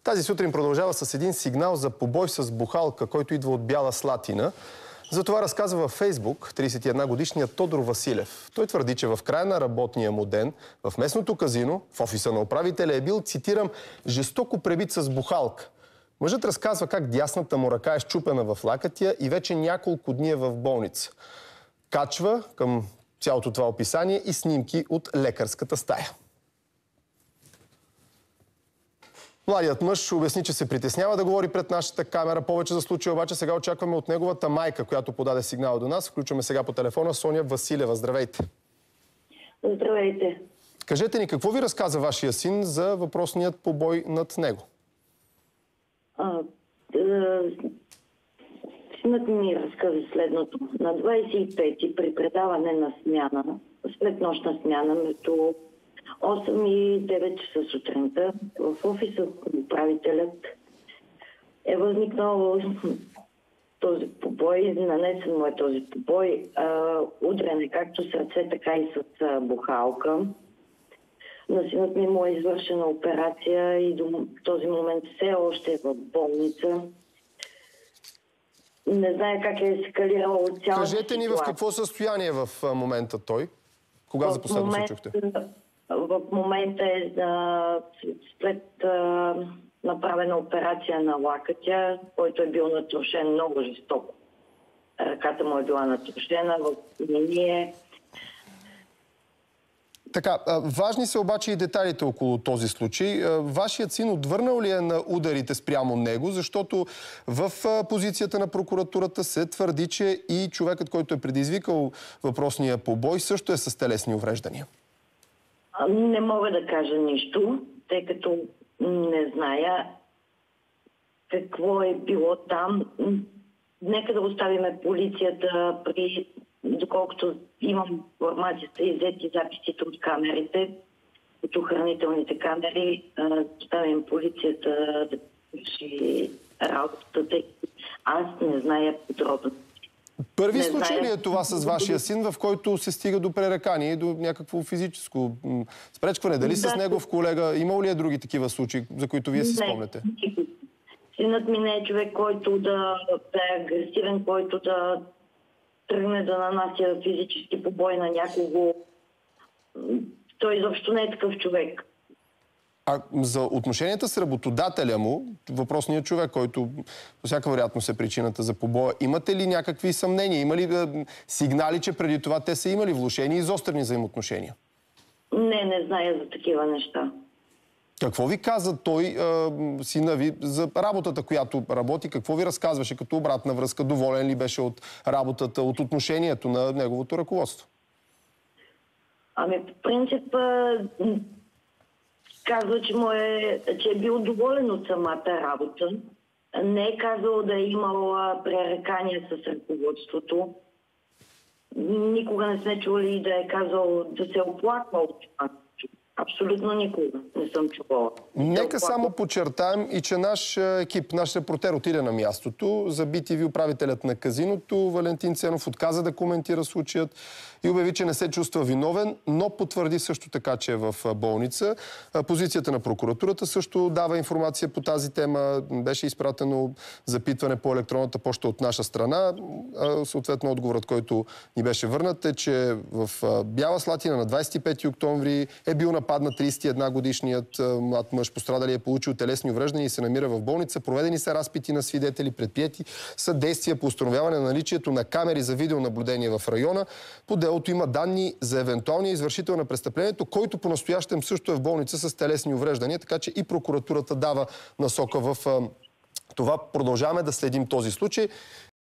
Тази сутрин продължава с един сигнал за побой с бухалка, който идва от Бяла Слатина. За това разказва във Фейсбук 31-годишният Тодор Василев. Той твърди, че в края на работния му ден в местното казино, в офиса на управителя, е бил, цитирам, жестоко пребит с бухалка. Мъжът разказва как дясната му ръка е счупена в лакътя и вече няколко дни е в болница. Качва към цялото това описание и снимки от лекарската стая. Младият мъж обясни, че се притеснява да говори пред нашата камера. Повече за случая обаче сега очакваме от неговата майка, която подаде сигнал до нас. Включваме сега по телефона Соня Василева. Здравейте! Здравейте! Кажете ни, какво ви разказа вашия син за въпросният побой над него? Синът ми разказа следното. На 25-ти при предаване на смяна, след нощна смяна, между 8 и 9 часа сутринта, в офиса на управителят е възникнал този побой, нанесен му е този побой, удрене както с ръце, така и с бухалка. На синът ми му е извършена операция и до този момент все още е в болница. Не знае как е ескалирала от цялата ситуация. Кажете ни в какво състояние е в момента той? Кога за последно се чухте? В момента е след направена операция на лакътя, който е бил натрушен много жестоко. Ръката му е била натрушена, в линие. Така, важни са обаче и детайлите около този случай. Вашият син отвърнал ли е на ударите спрямо него, защото в позицията на прокуратурата се твърди, че и човекът, който е предизвикал въпросния побой, също е с телесни увреждания? Не мога да кажа нищо, тъй като не зная какво е било там. Нека да оставиме полицията доколкото имам информацията и взети записите от камерите, от охранителните камери, оставим полицията да върши работата. Аз не зная подробно. Първи случай ли е това с вашия син, в който се стига до пререкание и до някакво физическо спречкване? Дали с негов колега? Имал ли е други такива случаи, за които вие си спомняте? Синът ми не е човек, който да е агресивен, който да тръгне да нанася физически побой на някого. Той изобщо не е такъв човек. А за отношенията с работодателя му, въпросният човек, който по всяка вероятност е причината за побоя, имате ли някакви съмнения? Има ли сигнали, че преди това те са имали влошени и изострени взаимоотношения? Не зная за такива неща. Какво ви каза той, сина ви, за работата, която работи? Какво ви разказваше като обратна връзка? Доволен ли беше от работата, от отношението на неговото ръководство? По принцип казва, че е бил доволен от самата работа. Не е казал да е имал пререкания с ръководството. Никога не сме чули да е казал да се оплаква от това. Абсолютно никога не съм чувала. Нека само подчертаем и че наш екип, наш репортер отиде на мястото. За BTV управителят на казиното Валентин Ценов отказа да коментира случаят и обяви, че не се чувства виновен, но потвърди също така, че е в болница. Позицията на прокуратурата също дава информация по тази тема. Беше изпратено запитване по електронната поща от наша страна. Съответно, отговорът, който ни беше върнат, е, че в Бяла Слатина на 25 октомври е бил нападнат 31-годишният млад мъж. Пострадалият е получил телесни увреждания и се намира в болница. Проведени са разпити на свидетели, предприети са действия по установяване на наличието на камери за видеонаблюдение в района. По делото има данни за евентуалния извършител на престъплението, който по-настоящем също е в болница с телесни увреждания, така че и прокуратурата дава насока в това. Продължаваме да следим този случай.